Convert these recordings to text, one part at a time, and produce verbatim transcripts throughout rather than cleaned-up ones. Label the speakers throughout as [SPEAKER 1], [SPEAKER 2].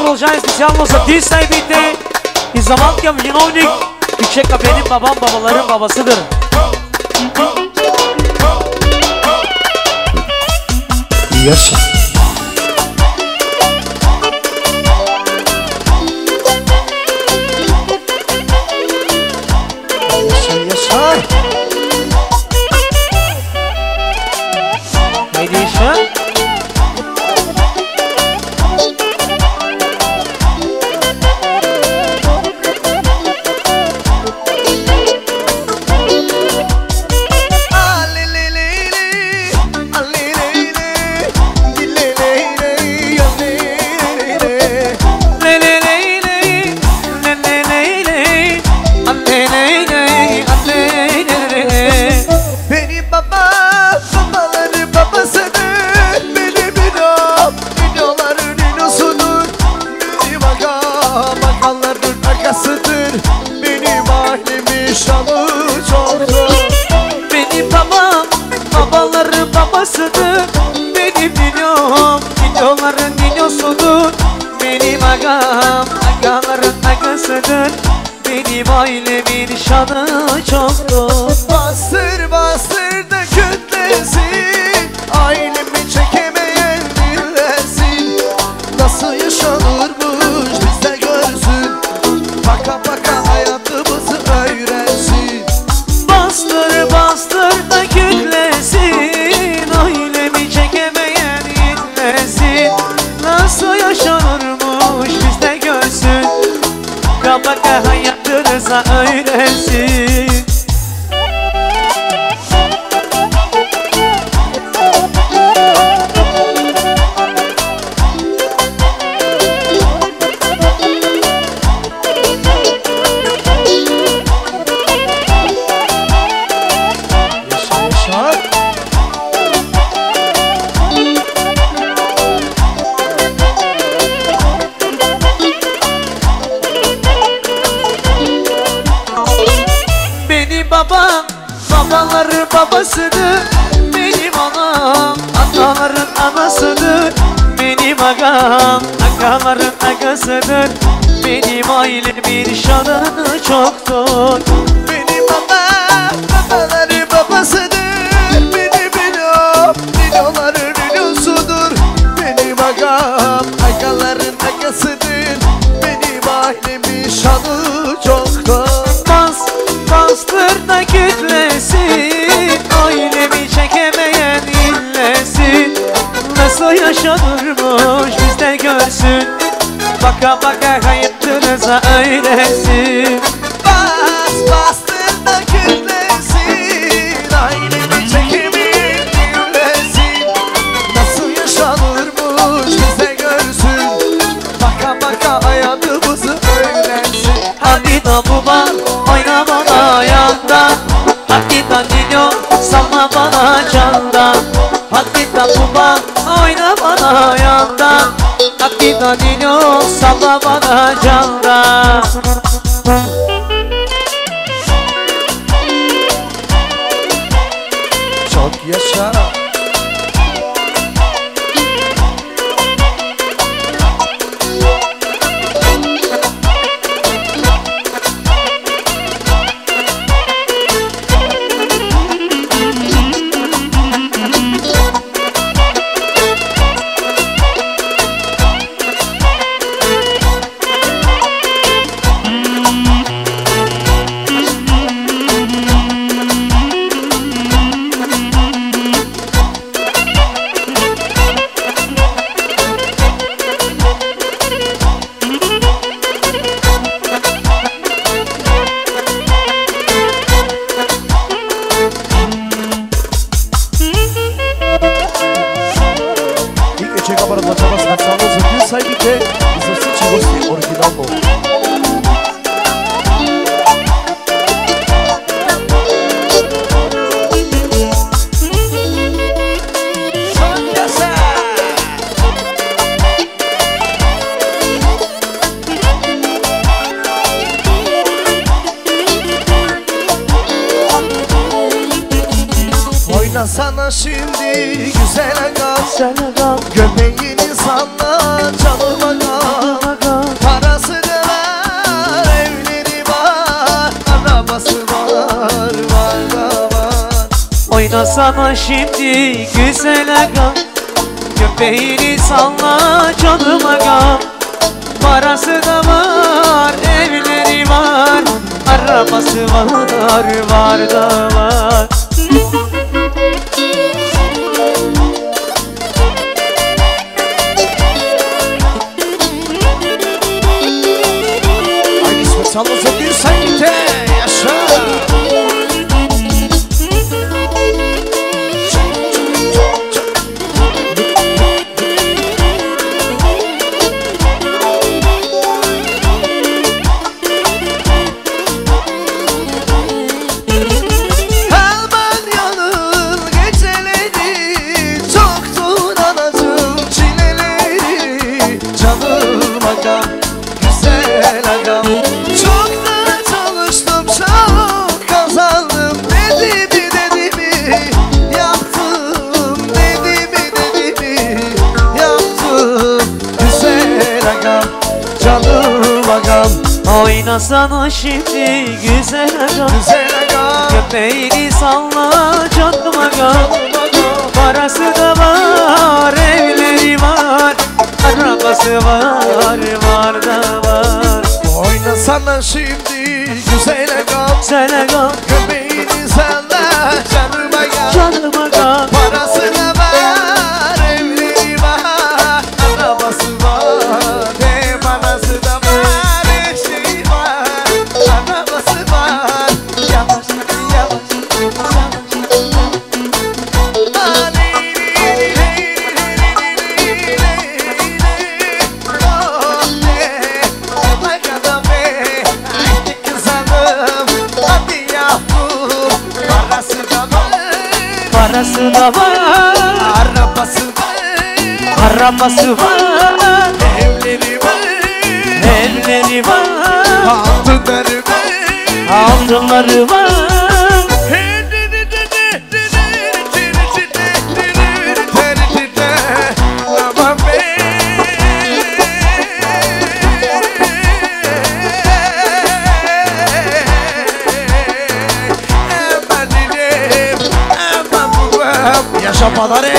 [SPEAKER 1] продължаваме специално за дисайбите и за малкия виновник. И чека бедим бабам, бабаларым, бабасыдыр.
[SPEAKER 2] Яша. Яша, Яша.
[SPEAKER 1] Haydi Yaşa. Benim ninom, ninoların ninosudur. Benim agam, agaların agasıdır. Benim ailemin şanı çoktur.
[SPEAKER 2] Bastır bastır da kütlesin, ailemi çekemeyen dinlesin. Nasıl yaşanırmış biz de görsün, baka baka hayatımızı öğrensin.
[SPEAKER 1] Bastır bastır da kütlesin, ailemi çekemeyen dinlesin. Nasıl yaşanırmış biz de görsün, baka baka hayatımızı öğrensin. Babam, babaların babasıdır. Benim anam, anaların anasıdır. Benim agam, agaların agasıdır. Benim ailemin şanı çoktur.
[SPEAKER 2] Benim babam, babaları babasıdır. Benim ninom, ninoların ninosudur. Benim agam, agaların agasıdır. Benim ailemin şanı çoktur.
[SPEAKER 1] Bastır da kütlesin, ailemi çekemeyen inlesin. Nasıl yaşanırmış biz de görsün, baka baka hayatınıza öğrensin.
[SPEAKER 2] Bas bastır da kütlesin, ailemi çekemeyen inlesin. Nasıl yaşanırmış biz de görsün, baka baka hayatımızı öğrensin.
[SPEAKER 1] Hadi da baba oyna bana yandan, hadi da nino salma bana candan. Hadi da baba oyna bana yandan, hadi da nino salma bana candan.
[SPEAKER 2] Çok yaşa. Сайбите за всички гости оригинално. Oyna sana şimdi güzel agam, göbeğini salla canım agam.
[SPEAKER 1] sana şimdi güzel agam. Köpeğini salla canım agam. Parası da var, evleri var, arabası var, var da var.
[SPEAKER 2] Ay kısmet sallasa bir sanki yaşa.
[SPEAKER 1] Oynasana şimdi güzel agam.
[SPEAKER 2] Güzel agam.
[SPEAKER 1] Köpeğini salla canım agam. Parası da var, evleri var, arabası var, var da var.
[SPEAKER 2] Oynasana şimdi güzel agam.
[SPEAKER 1] Güzel agam.
[SPEAKER 2] Köpeğini salla canım agam.
[SPEAKER 1] Canım agam.
[SPEAKER 2] Parası da var, evleri var, arabası var, he parası da var, her şey var, arabası var. Yavaş yavaş
[SPEAKER 1] Parası da var,
[SPEAKER 2] arabası var,
[SPEAKER 1] arabası var,
[SPEAKER 2] evleri var,
[SPEAKER 1] evleri var,
[SPEAKER 2] altınları var,
[SPEAKER 1] altınları var.
[SPEAKER 2] Yaşa Padare.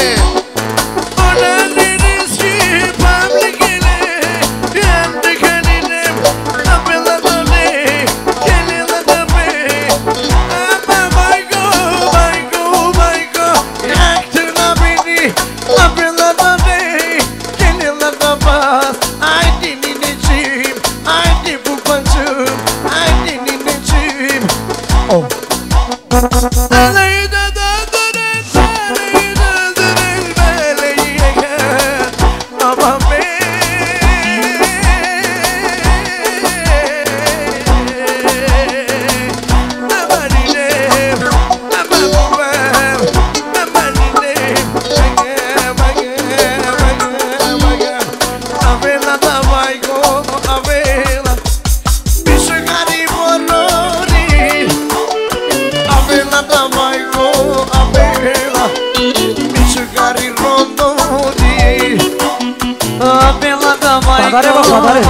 [SPEAKER 1] Padare bak padare.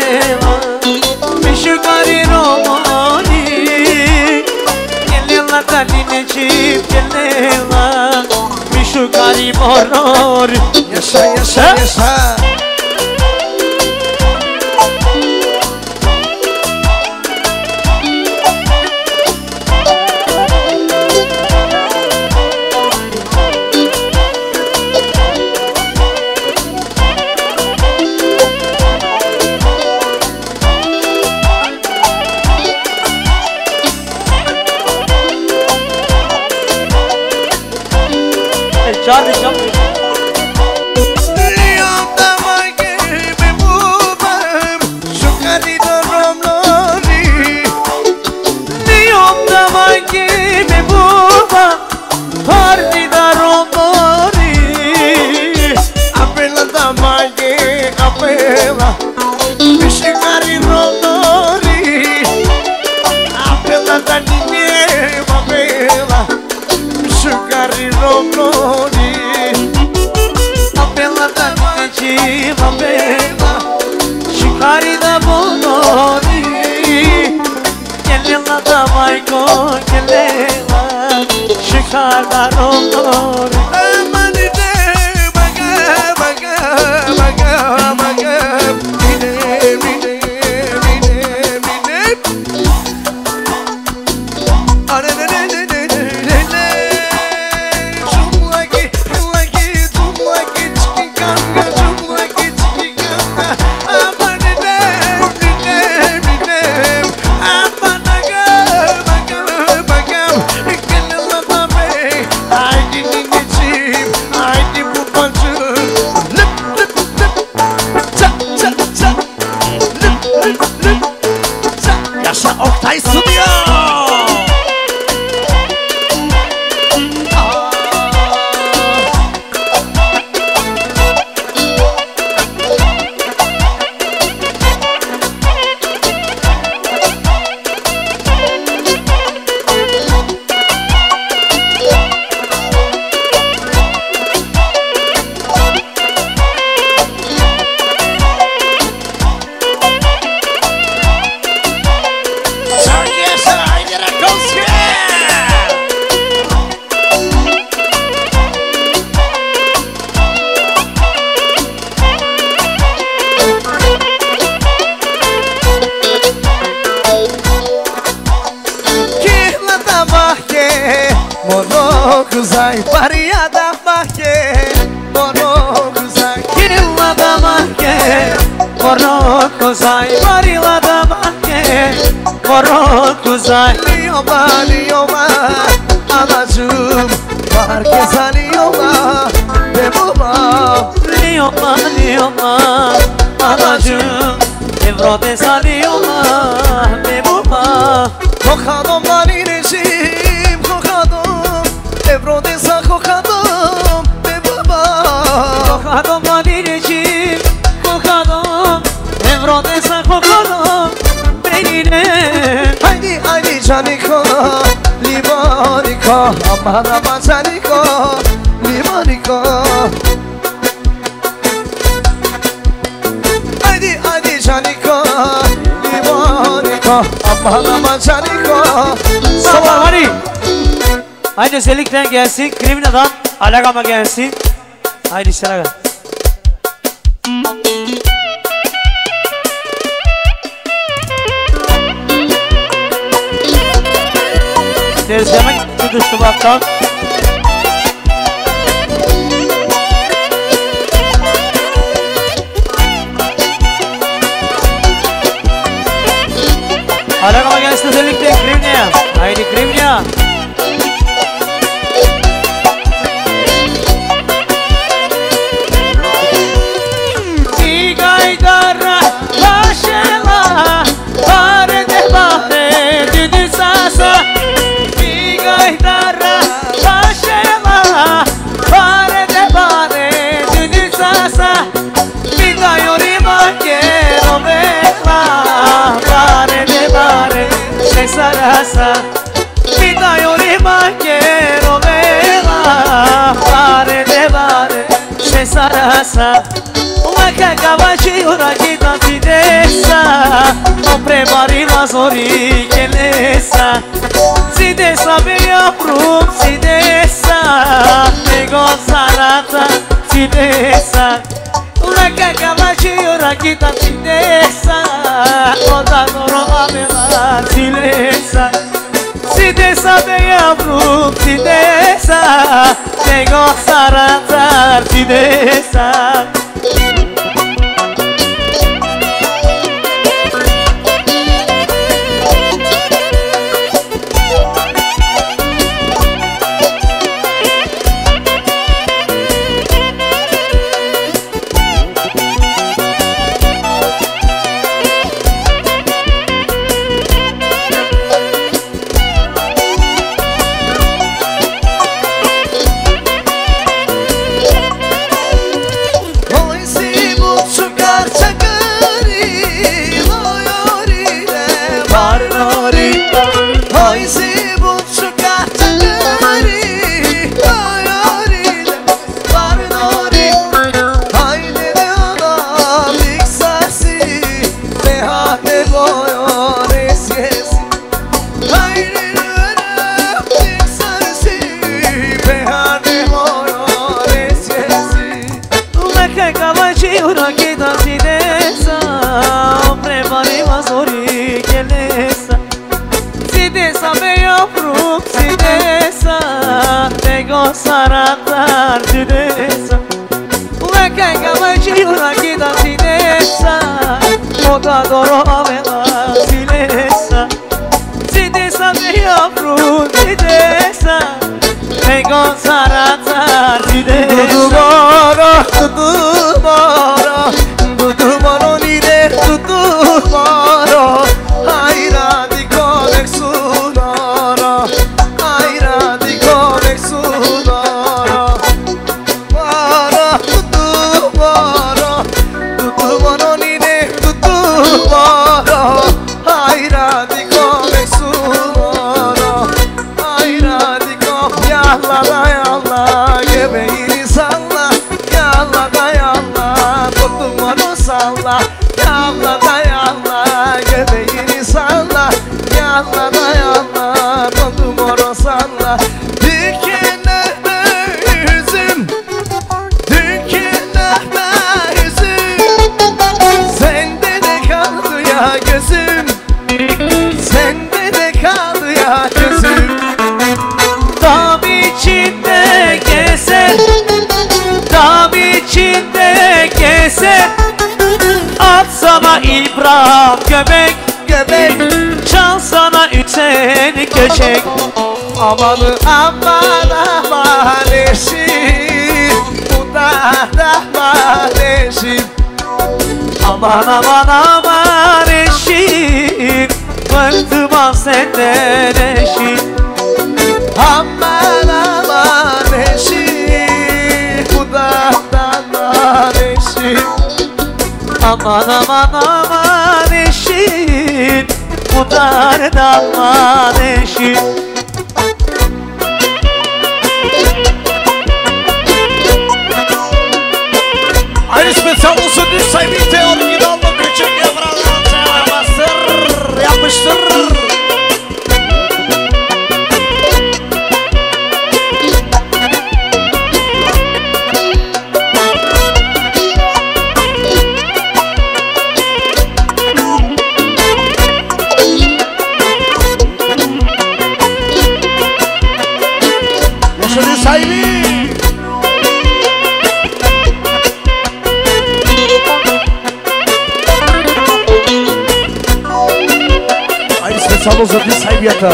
[SPEAKER 1] Mishukari romani, gelela kalinecim gelela. Mishukari moror.
[SPEAKER 2] Yaşa yaşa yaşa.
[SPEAKER 1] Çağır çağır. Shikari da bonori, gelela da maiko gelela. Shikari guarda non
[SPEAKER 2] Amanite Baga baga baga baga Mine mine mine mine Are ne ne ne ne ne ne Cumlaki laki cumlaki çiki kanga Cumlaki çiki kanga Amanite mine mine Amanaga baga baga Gönlüme tabi Haydi nineciğim Haydi babacığım Lüp lüp lüp Ça ça ça Lüp lüp lüp Ça Yaşa Oktay Stüdyo Çok yaşa Haydi Rakowski Kihla da bahçe Moro kuzay Bariya da bahçe Moro kuzay
[SPEAKER 1] Killa da mahke Morocco zay Varila da mahke Morocco zay
[SPEAKER 2] Liyoma liyoma Anacığım Herkes aliyoma Ve baba
[SPEAKER 1] Lioma lioma Anacığım Evrode salioma Bebuma
[SPEAKER 2] Kokadom nalineciğim kokadom Evrodesa kokadom Ve baba
[SPEAKER 1] Kokadom valinecim Kokadom Evrodesa kokadom Benine
[SPEAKER 2] Haydi haydi caniko Limoniko Aman aman caniko Limoniko Haydi haydi caniko Limoniko Aman aman caniko
[SPEAKER 1] Sabah hadi Haydi özellikle gelsin Krimina'dan Alagama gelsin Haydi sana gel Tezlemek tutuştu baktan Alagama gelsin özellikle Krimina'ya Haydi Krimina'ya Gaydara başela Pare de bahre düdü sasa Bir gaydara başela Pare de bahre düdü sasa Bir da yorima quiero verla Pare de bahre se sarasa Bir da yorima quiero verla Pare de bahre se sarasa Uaka kavachi uraki da fidesa Non prepari la zori che lesa Si desa be yavrum si desa Ne gozarata si desa Uaka kavachi uraki da fidesa Oda goro amela si lesa Si desa be yavrum si desa Ne gozarata si desa sarantar dinesa Le che camaci una chita sinesa Moda d'oro aveva sinesa Sinesa mia frutidesa E con sarantar dinesa
[SPEAKER 2] Dudumara, dudumara Dudumara nire dudumara Hayra di konek sunara Hayra di konek sunara Bara dudumara Dudumara nire dudumara Hayra di konek sunara Hayra di konek Yalla da yalla Gebeğini salla Yalla da yalla Dudumara salla Yalla da yalla Gebeğini salla Yalla da yalla Dudumara salla Dikenlerime yüzüm Dikenlerime yüzüm Sende de kaldı ya gözüm Sende de kaldı ya gözüm
[SPEAKER 1] Dam içinde gezer Dam içinde gezer At sana İbrahim göbek
[SPEAKER 2] Göbek
[SPEAKER 1] Çal sana üten köşek
[SPEAKER 2] Amanı aman aman eşim Bu da rahman eşim
[SPEAKER 1] Aman aman aman eşim Bıktım ah senden eşim
[SPEAKER 2] Aman aman eşim Bu da rahman eşim
[SPEAKER 1] Aman aman aman eşim Bu dardan eşim
[SPEAKER 2] Aynı spesiyal olsun düz sayı teori gidalma küçük yavralar bastır yapıştır Yaşadığı sahibi Aynı spesiyal olsun düz sahibi yatağı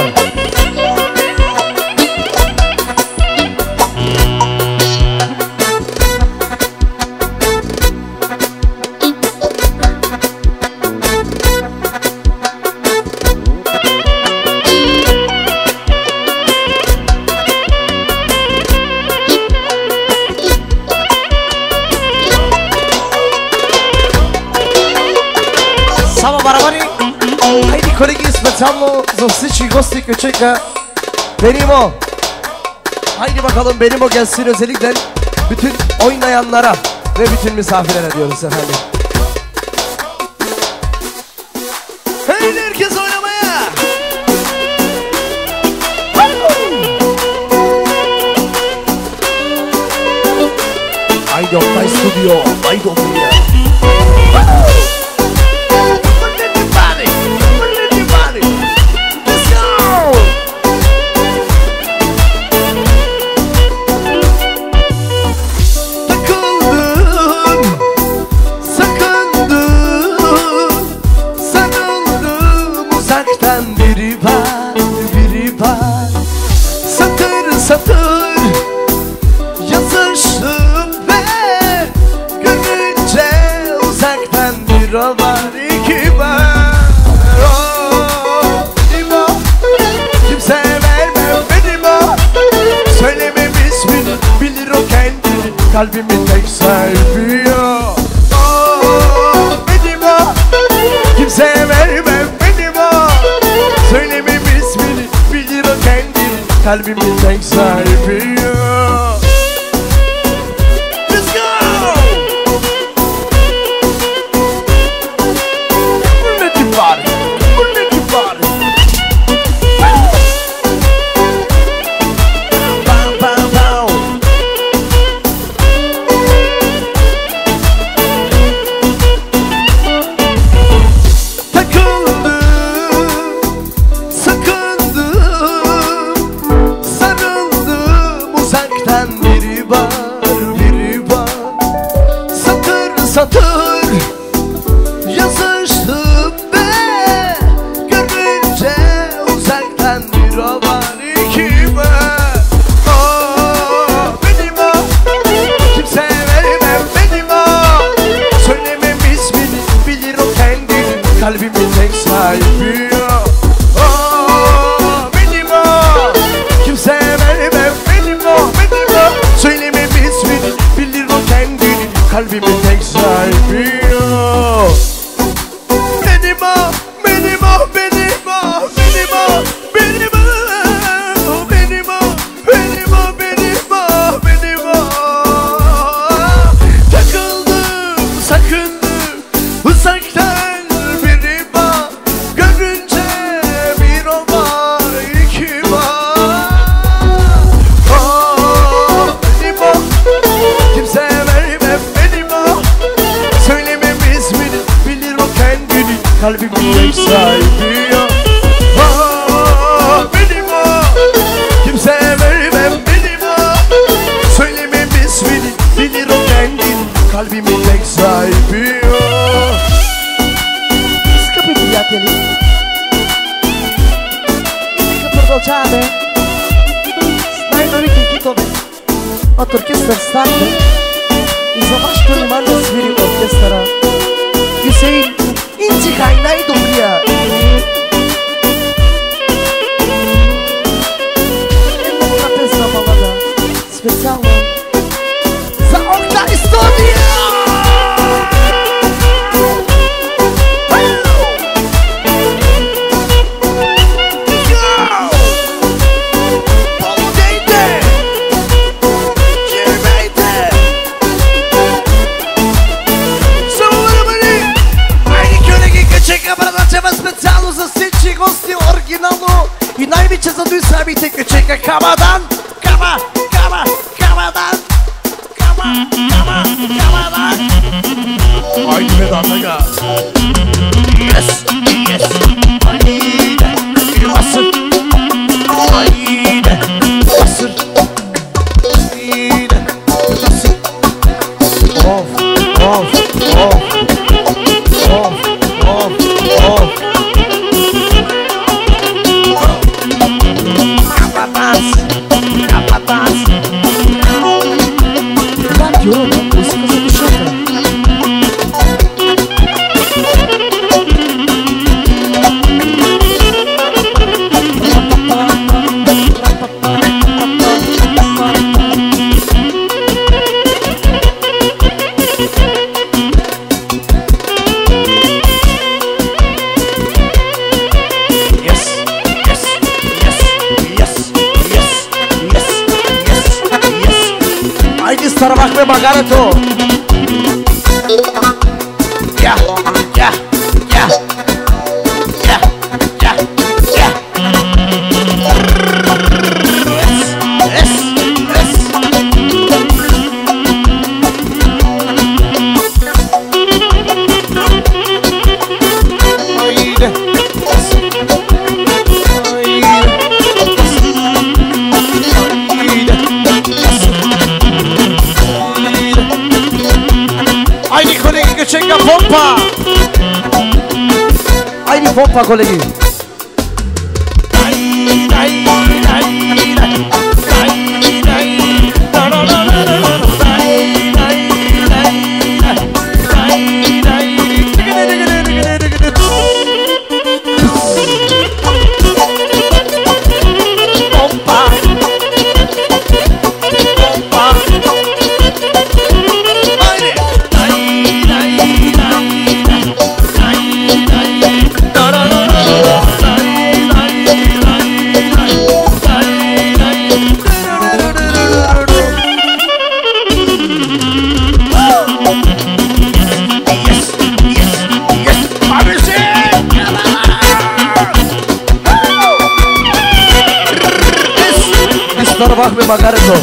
[SPEAKER 2] Samo baravani Haydi kolegi specjalno za всички gosti koji čeka Benimo Haydi bakalım Benimo gelsin özellikle bütün oynayanlara ve bütün misafirlere diyoruz efendim. Haydi herkes oynamaya. Haydi Oktay Studio, haydi Oktay. Biri var, biri var Satır satır yazıştım ve görünce uzaktan bir o var iki var oh, benim o kimse vermem benim o söylemem ismini bilir o kendini kalbimin tek sahibi o oh, benim o kimse vermem benim o söylemem ismini bilir o kendini kalbimin tek sahibi o Let's go! Let your body, let your body Bam bam bam Takıldım, sakındım, sarıldım kalbimin tek sahibi oh, benim o. Kimseye vermem benim o, benim o. Söylemem ismini, bilir o kendini. Kalbimin tek sahibi o. Benim o, benim o, benim o, benim o, benim o. Benim o, benim o, benim o, benim o. Takıldım, sakındım, uzaktan biri bak. Görünce bir o var, iki var. Oh, benim o. Kimseye vermem benim o. Söylemem ismini, bilir o kendini. Kalbimin tek sahibi o. Oh, benim o. Kimseye vermem benim o. Söylemem ismini, bilir o kendini. Kalbimin tek sahibi o.
[SPEAKER 3] Scopi приятели, и нека продължаваме с най-новите хитове от оркестър Стартер. И за вашето внимание свири оркестъра Юсеин Инчихай, най-добрия. Една добра песна, мамада, специално за Окна История.
[SPEAKER 2] Специално за всички гости, оригинално и най-вече за дуй самите качека. Камадан, кама, кама, камадан, кама, кама, камадан. Haydi Vedat'a gel. Yes, yes. Haydi, basır. Haydi, basır. Haydi, basır. Of, of, of. Of, of, of. Kapataz, kapataz.
[SPEAKER 3] Радио, музика за душата.
[SPEAKER 2] Sarabak ve Magareto. Ya, ya, ya, ya, ya, ya. Es, es, es. Haydi. Haydi kolegi Göçenga pompa. Haydi pompa kolegi. Sarabak ve Magareto.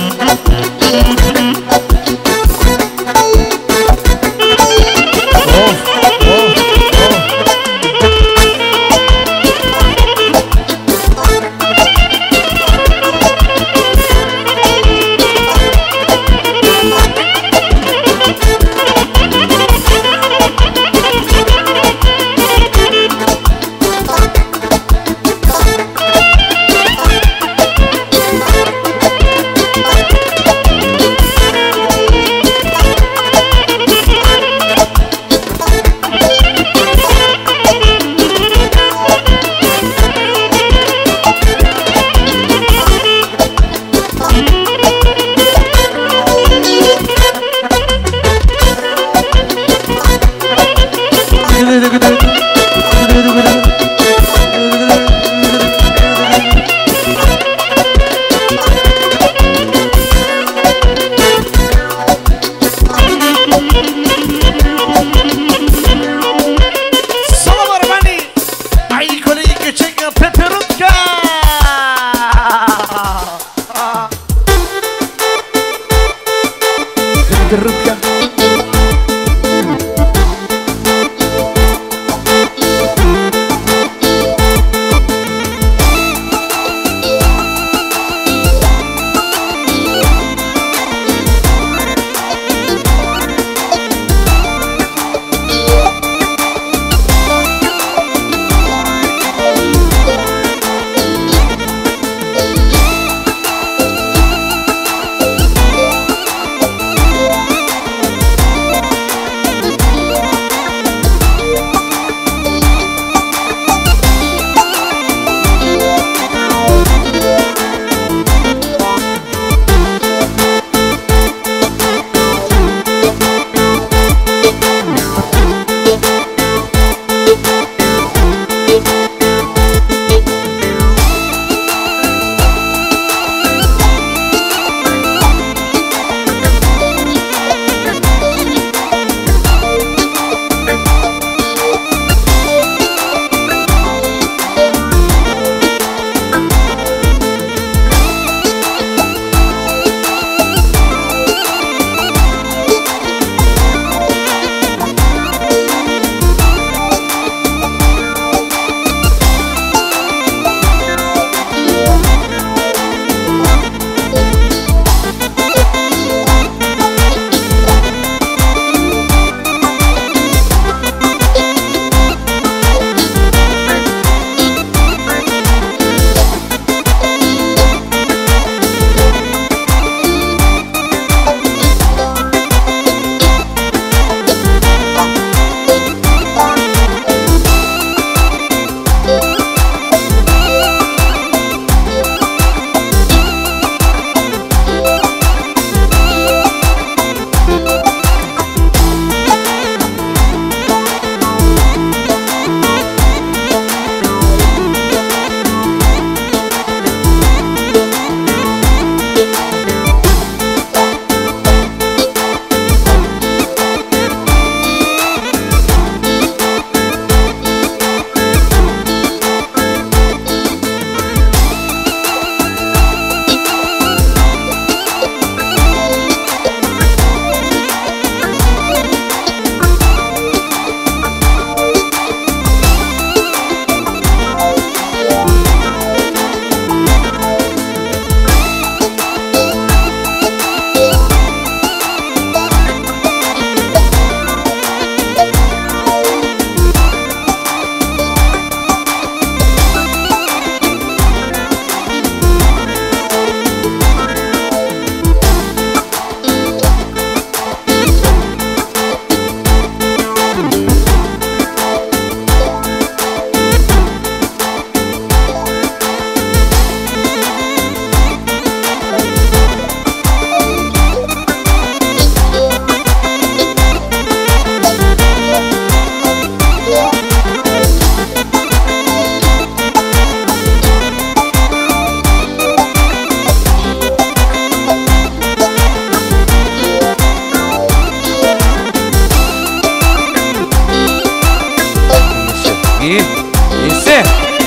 [SPEAKER 1] İyi. İyisi.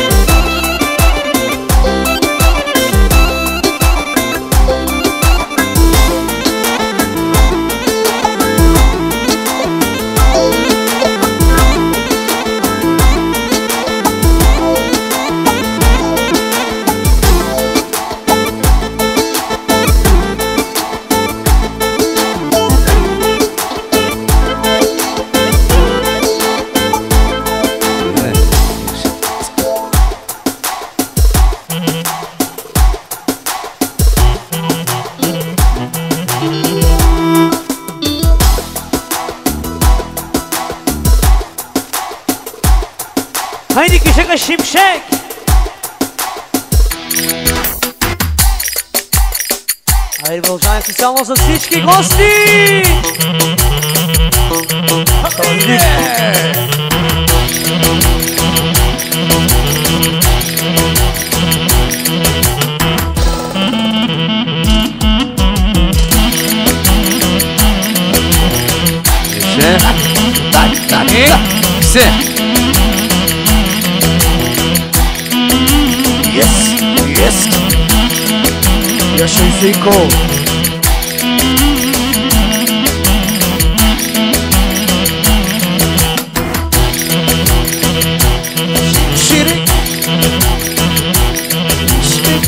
[SPEAKER 1] Haydi Kışaka Şimşek. Haydi Volcan Sisyan olsa Siçki Gosti. Haydi. İşte. Tak tak tak. İşte.
[SPEAKER 2] Yes, yes. Yaşa Hüseyin Kol. Şirin. Şirin.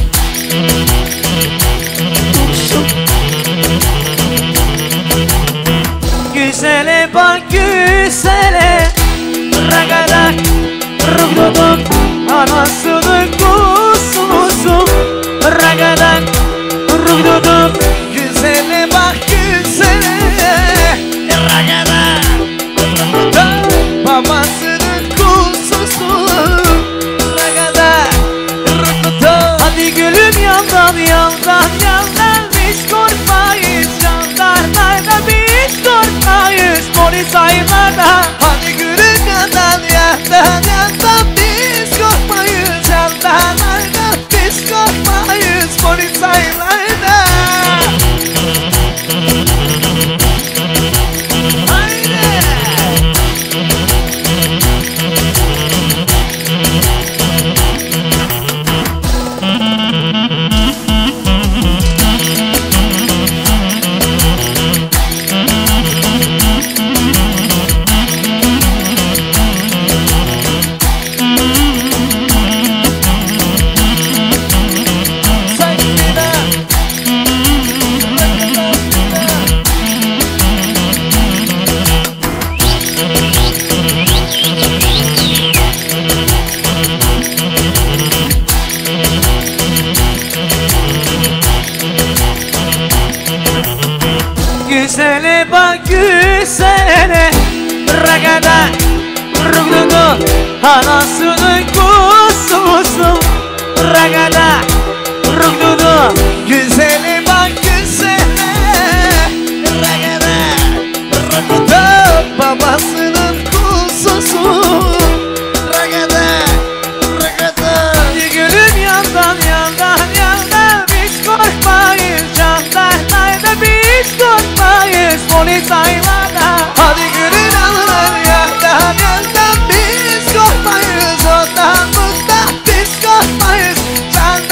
[SPEAKER 1] Güzele bak güzele. Ragadak. Rugduduk. Anasının kuzusu. Ragadan rugduduk.
[SPEAKER 2] Güzele bak güzele. Ragadan rugduduk. Babasının kuzusu. Ragadan rugduduk.
[SPEAKER 1] Hadi gülüm yandan yandan yandan. Biz korkmayız jandarlarda. Biz korkmayız polis aylarda.
[SPEAKER 2] Hadi gülüm yandan yandan yandan. Biz korkmayız jandarlarda. Biz korkmayız polis aylarda. Haydi.
[SPEAKER 1] Güzele bak güzele. Ragada rugdudu. Anasının kuzusu. Ragada rugdudu.
[SPEAKER 2] Güzele bak güzele. Ragada rugdudu. Babasının kuzusu. Ragada rugdudu.
[SPEAKER 1] Hadi gülüm yandan yandan yandan. Biz korkmayız jandarlarda. Biz korkmayız polis aylarda.
[SPEAKER 2] Hadi gülün alır yandan yandan. Biz korkmayız ondan bundan. Biz korkmayız jandarlarda.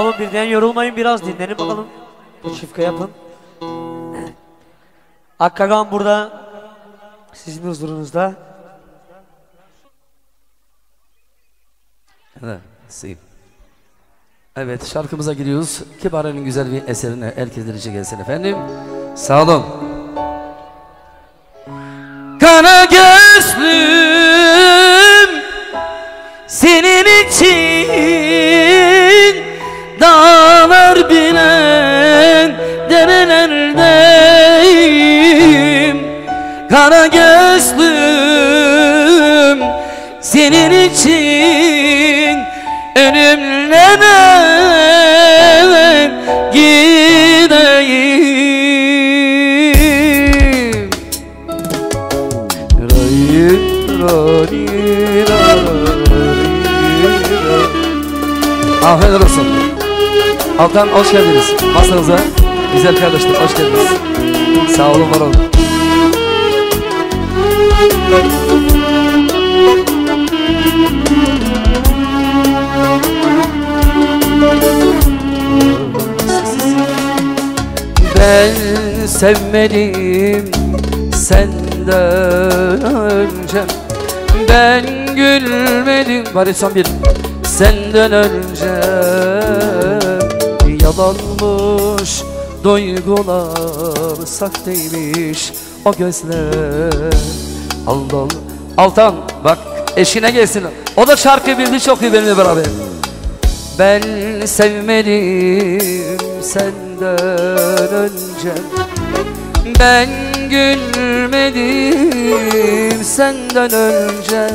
[SPEAKER 1] olun, birden yorulmayın, biraz dinlenin bakalım. Şifka yapın. Akkagan burada sizin huzurunuzda.
[SPEAKER 4] Evet, sıyım. Evet, şarkımıza giriyoruz. Kibare'nin güzel bir eserine herkes için gelsin efendim. Sağ olun. Kara gözlüm senin için dağlar bilen derelerdeyim. Kara gözlüm senin için ölümlere gideyim. Afiyet olsun. Altan hoş geldiniz masanıza. Güzel kardeşler hoş geldiniz. Sağ olun, var olun. Ben sevmedim senden önce, ben gülmedim bari son bir senden önce. Yalanmış duygular, sahteymiş o gözler. Allah Altan bak eşine gelsin, o da şarkı bildi çok iyi benimle beraber. Ben sevmedim senden önce, ben gülmedim senden önce.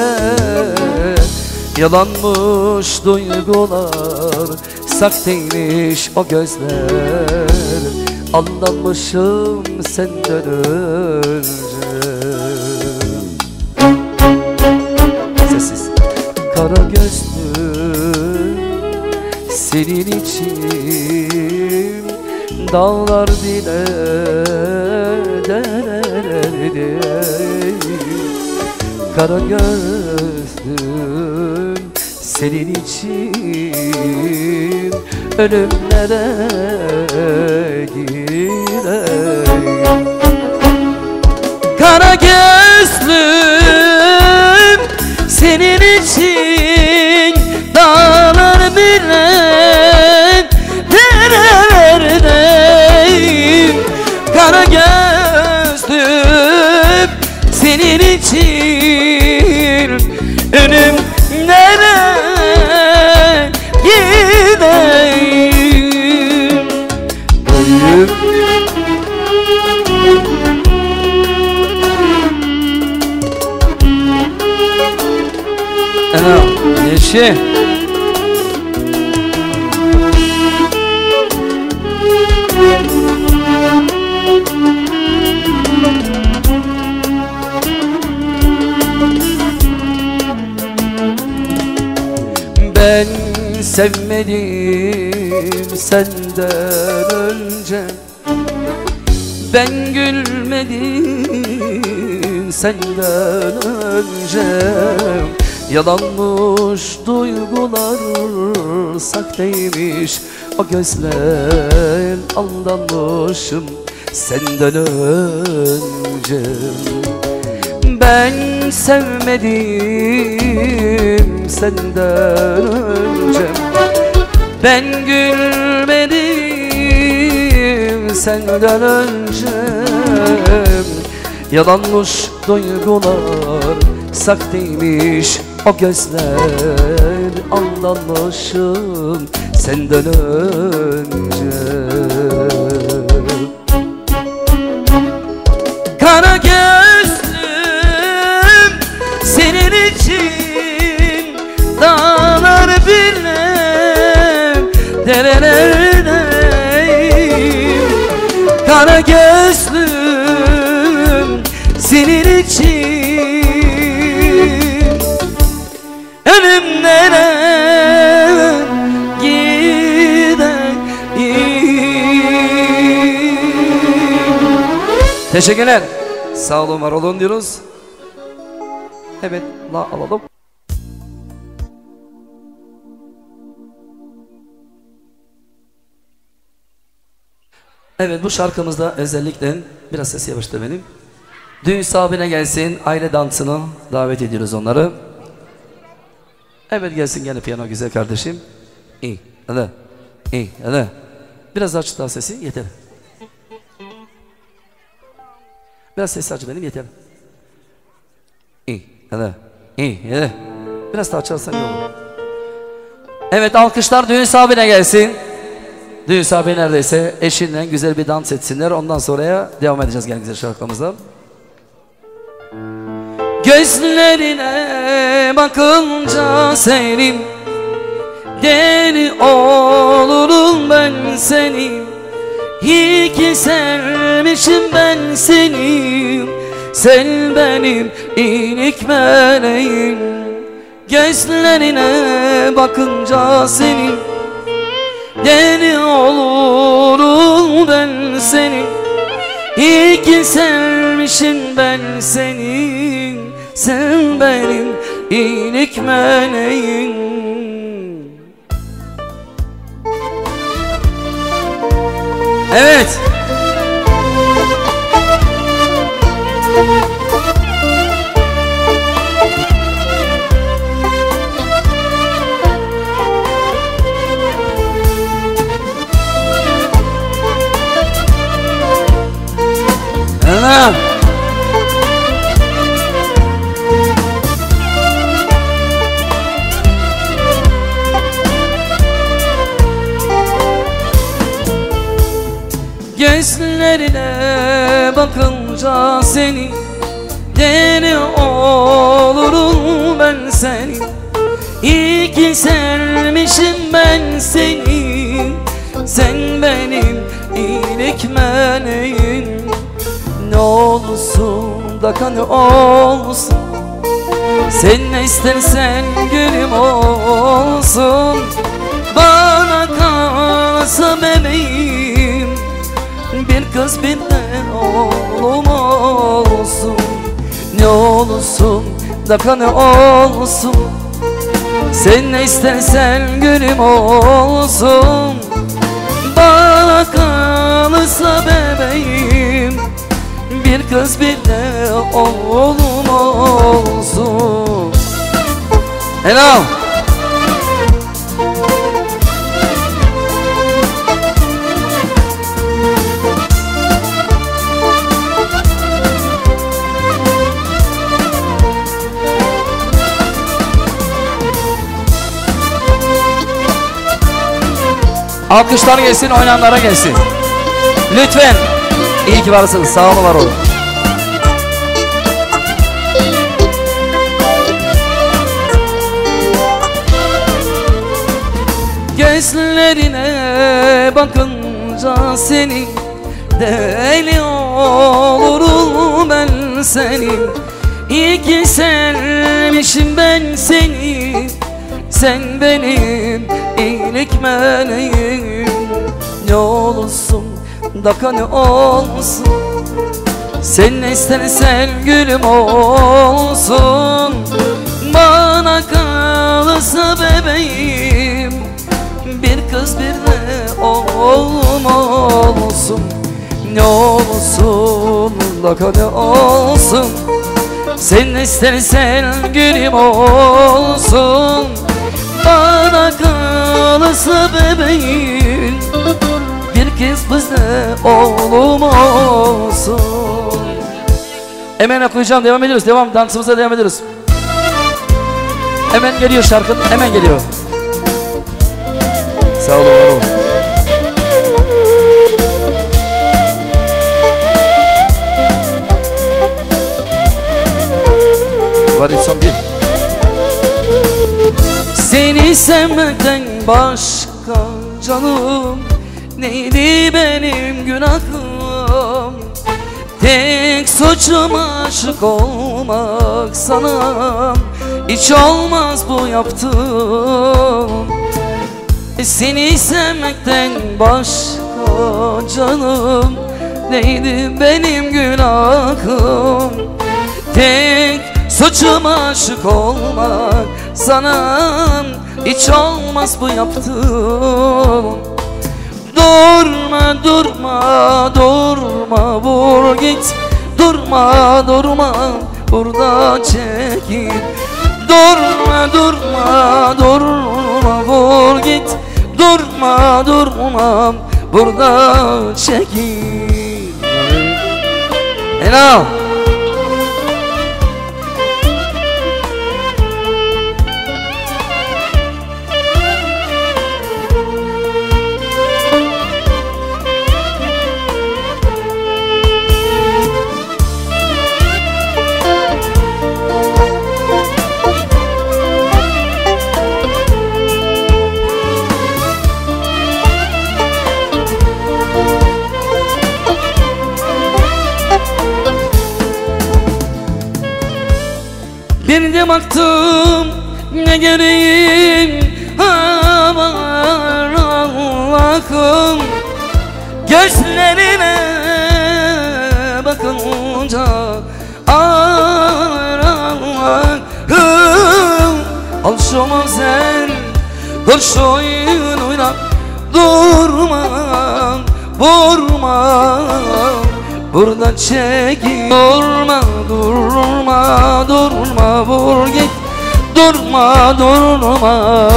[SPEAKER 4] Yalanmış duygular, sahteymiş o gözler. Aldanmışım senden önce. Sessiz. Kara gözlüm senin için dağlar bile derelerde. Kara gözlüm senin için ölümlere gideyim. Kara gözlüm senin için dağlar bilen derelerdeyim. Kara gözlüm senin için ölümlere gideyim. Ölüm ana neşe. Ben sevmedim senden önce, ben gülmedim senden önce. Yalanmış duygular, sahteymiş o gözler. Aldanmışım senden önce. Ben sevmedim senden önce, ben gülmedim senden önce. Yalanmış duygular, sahteymiş o gözler. Aldanmışım senden önce. Kara gözlüm senin için dağlar bilen derelerdeyim. Kara gözlüm senin için ölümlere gideyim. Teşekkürler. Sağ olun, var olun diyoruz. Evet, la alalım. Evet, bu şarkımızda özellikle biraz sesi yavaştır benim. Düğün sahibine gelsin, aile dansını davet ediyoruz onları. Evet, gelsin gene piyano güzel kardeşim. İyi, hadi. İyi, hadi. Biraz aç daha sesi, yeter. Biraz sesi aç benim, yeter. İyi, hadi. İyi, hadi. Biraz daha açarsan iyi olur. Evet, alkışlar düğün sahibine gelsin. Düğün sahibi neredeyse eşinle güzel bir dans etsinler. Ondan sonraya devam edeceğiz gene güzel şarkımızdan. Gözlerine bakınca senin, deli olurum ben senin. İyi ki sevmişim ben seni, sen benim iyilik meleğim. Gözlerine bakınca senin, deli olurum ben seni. İyi ki sevmişim ben seni, sen benim iyilik meleğim. Evet. Anam. Gözlerine bakınca seni, deli olurum ben seni. İyi ki sevmişim ben seni, sen benim iyilik meleğim. Ne olursun da kan olsun, sen ne istersen gülüm olsun. Bana kalsa bebeğim, bir kız bir de oğlum olsun. Ne olursun da kan olsun, sen ne istersen gülüm olsun. Bana kalırsa bebeğim, bir kız bir de oğlum olsun. Helal. Alkışlar gelsin, oynanlara gelsin. Lütfen. İyi ki varsınız. Sağ olun, var olun. Gözlerine bakınca senin, deli olurum ben senin. İyi ki sevmişim ben seni, sen benim iyilik meleğim. Ne olursun da kan olsun, sen ne istersen gülüm olsun. Bana kalırsa bebeğim, bir kız bir de oğlum olsun. Ne olursun da kan olsun, sen ne istersen gülüm olsun. Bana kalırsa bebeğim, bir kez bizde oğlum olsun. Hemen okuyacağım, devam ediyoruz. Devam, dansımıza devam ediyoruz. Hemen geliyor şarkı, hemen geliyor. Sağ olun, var olun. Var son bir. Seni sevmekten başka canım, neydi benim günahım? Tek suçum aşık olmak sana, hiç olmaz bu yaptığım. Seni sevmekten başka canım, neydi benim günahım? Tek suçum aşık olmak sana, hiç olmaz bu yaptığım. Durma durma durma burada çekil. Durma durma durma vur git. Durma durma burada çekil. Helal. Bir de baktım ne göreyim aman Allah'ım. Gözlerine bakınca aman Allah'ım. Al şu mazel, dur şu oyun oyna. Durma, vurma burada çekil. Durma, durma, durma vur git. Durma, durma.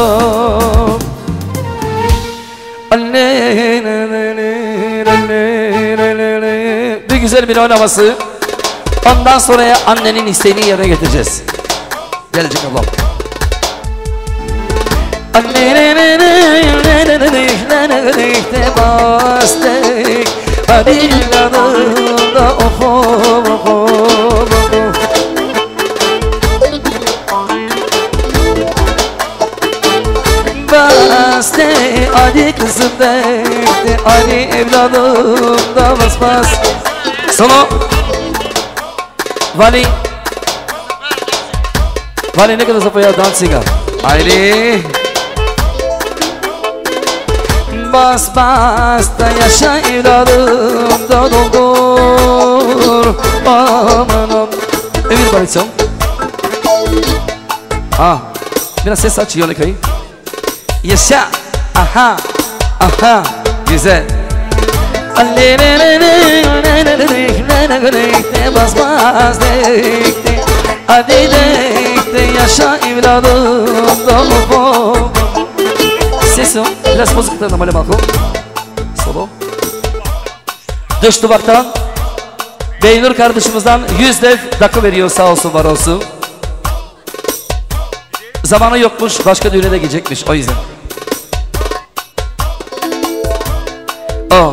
[SPEAKER 4] Bir güzel bir oynaması. Ondan sonra annenin isteğini yerine getireceğiz. Gelecek ablam. Hadi yanımda oku oku Baste hadi kızım dekte. Hadi evladım da bas bas. Solo Vali Vali ne kadar sapaya dansiga. Haydi bas bas da yaşa evladım da doldur. Amanım. Evet barışım. Ah, biraz ses aç Yonika'yı. Yaşa. Aha. Aha. Güzel. Bas bas dekte. Hadi dekte yaşa evladım da doldur. Sesim biraz bozukluğunda normal balkon. Solo. Dış duvaktan Beynur kardeşimizden yüz dev dakika veriyor, sağ olsun var olsun. Zamanı yokmuş, başka düğüne de gidecekmiş, o yüzden. Oh.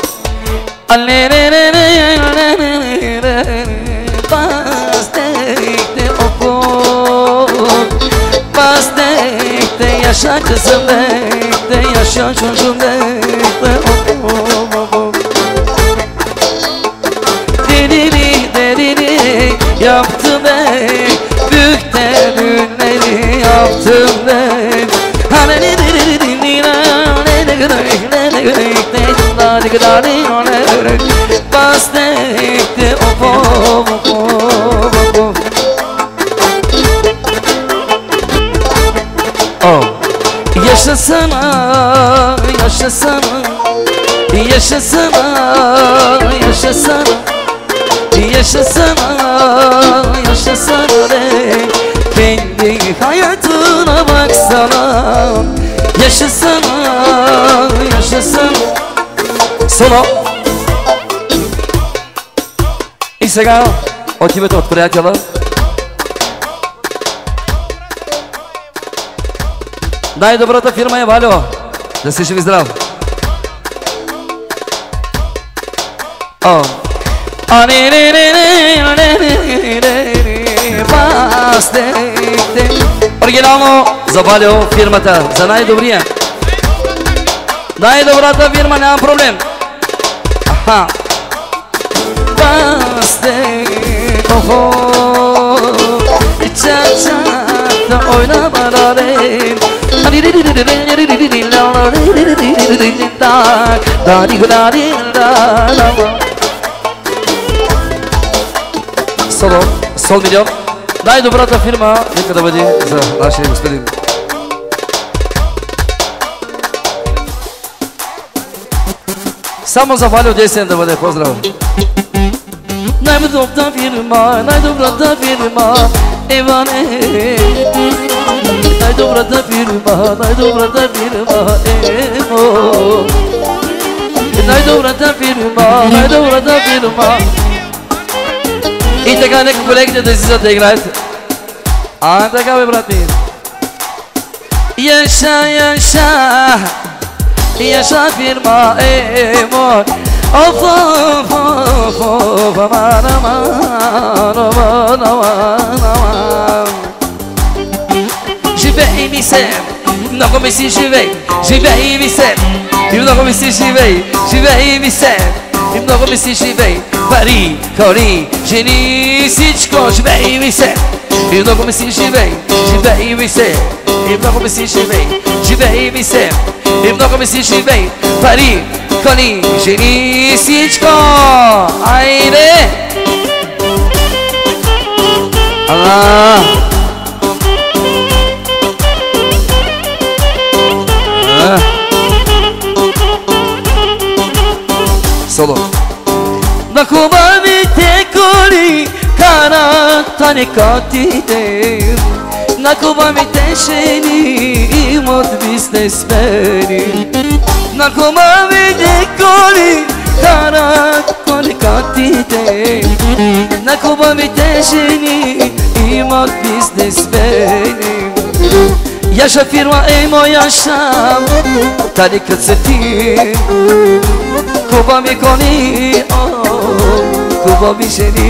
[SPEAKER 4] Bas dekte oku, bas dekte yaşa kızım dekte, yaşa çocuğum dekte oku. Dediri dediri yaptım dek, büyükte düğünleri yaptım dek. Hani ne dediri dediri ne ne kadar ne ne kadar ne kadar ne bas dekte oku oku oku. Oh. Yaşasana, yaşasana, yaşasana, yaşasana, yaşasana, yaşasana de. Kendi hayatına baksana. Yaşasana, yaşasana. Solo. И сега от името от приятеля най-добрата фирма е Валио. Да си живи здрав. О. А не не не не не не не пастете. Оригинално за Валио фирмата, за най-добрия. Най-добрата фирма, няма проблем. Аха. Pastete. Охо. Çat-çat oynamalar el. Solo, sol милион. Най-добрата фирма, нека да бъде за нашия господин. Само за Валио десен да бъде, поздрав. Najdobna firma, najdobna firma, Ivane. Najdobna firma, najdobna firma, Evo. Najdobna firma, najdobna firma. I така нека колегите да си да играят. А така бе, брат ми. Yaşa yaşa, yaşa firma Evo. Of of of of aman aman aman aman aman. Je vais y misser, non comme si je vais, je vais y misser, non comme si je vais, je vais y misser, non comme si je vais, Paris, Cori, Geni, Sichko, je vais y misser, non comme si je vais, je vais y misser, non comme si je vais, je vais y misser, non comme si je vais, Paris. Koni, Geni, Sichko, haydi. Allah. Ah. Solo. Nakuma vite koli, karatane katide. Nakuma vite sheni, imot biznes beni. Nakuma vide koli, karat koli katide. Nakuma vide sheni, imot biznes benim. Yaşa firma emo yaşa, tali kıtsıtin. Kuba mi koni, oh, kuba mi sheni.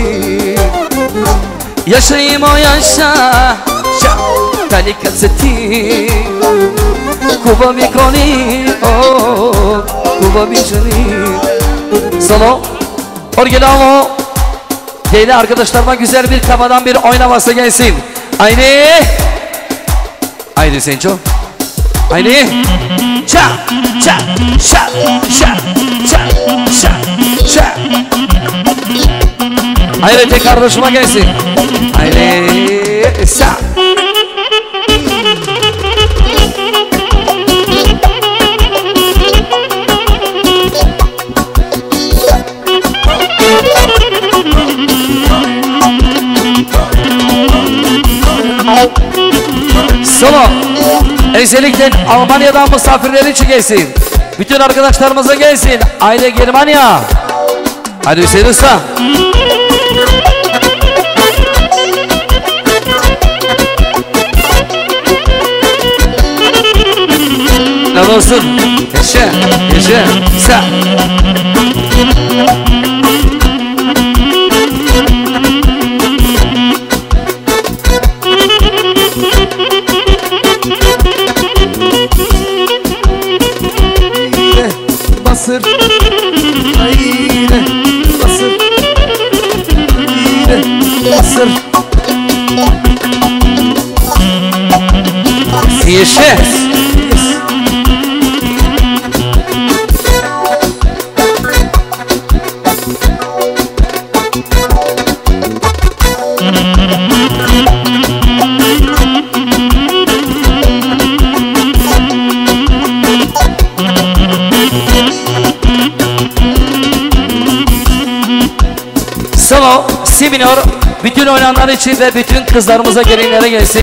[SPEAKER 4] Yaşa emo yaşa, tali kıtsıtin. Kuba mi koni, oh, kuba mi sheni. Solo, orgelamo. Değerli arkadaşlarıma güzel bir kafadan bir oynaması gelsin. Haydi. Haydi Senço. Haydi. Ça, ça, ça, ça, ça, ça, ça. Haydi tekrar hoşuma gelsin. Haydi. Sa. Solo. Özellikle Almanya'dan misafirleri için gelsin. Bütün arkadaşlarımıza gelsin. Aile Germanya. Hadi Hüseyin Usta. Ne olsun? Yaşa, yaşa, sa.
[SPEAKER 2] Basır, haydi basır, haydi basır.
[SPEAKER 4] Yaşa. Solo, si minor, bütün oynayanlar için ve bütün kızlarımıza gelinlere gelsin.